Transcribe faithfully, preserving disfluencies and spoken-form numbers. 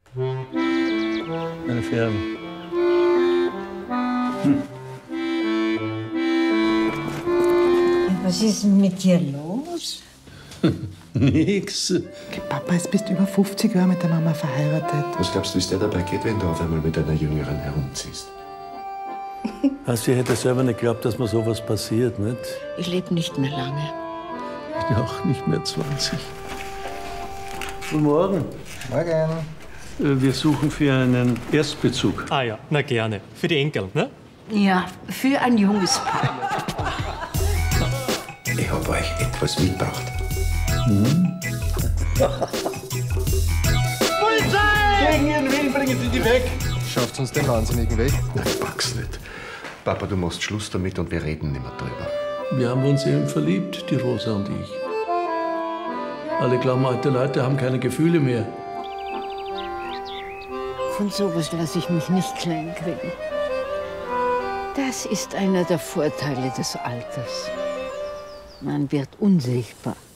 Meine Ferien. Hm. Was ist denn mit dir los? Nix. Okay, Papa, jetzt bist du über fünfzig Jahre mit der Mama verheiratet. Was glaubst du, wie es dir dabei geht, wenn du auf einmal mit einer Jüngeren herumziehst? Hast du, ich hätte selber nicht geglaubt, dass mir sowas passiert, nicht? Ich lebe nicht mehr lange. Ich bin auch nicht mehr zwanzig. Guten Morgen. Morgen. Wir suchen für einen Erstbezug. Ah ja, na gerne. Für die Enkel, ne? Ja, für ein junges Paar. Ich habe euch etwas mitgebracht. Mhm. Polizei! Gegen ihren Willen bringen Sie die weg! Schafft uns den Wahnsinnigen weg? Nein, ich pack's nicht. Papa, du machst Schluss damit und wir reden nicht mehr drüber. Wir haben uns eben verliebt, die Rosa und ich. Alle glauben, alte Leute haben keine Gefühle mehr. Von sowas lasse ich mich nicht kleinkriegen. Das ist einer der Vorteile des Alters. Man wird unsichtbar.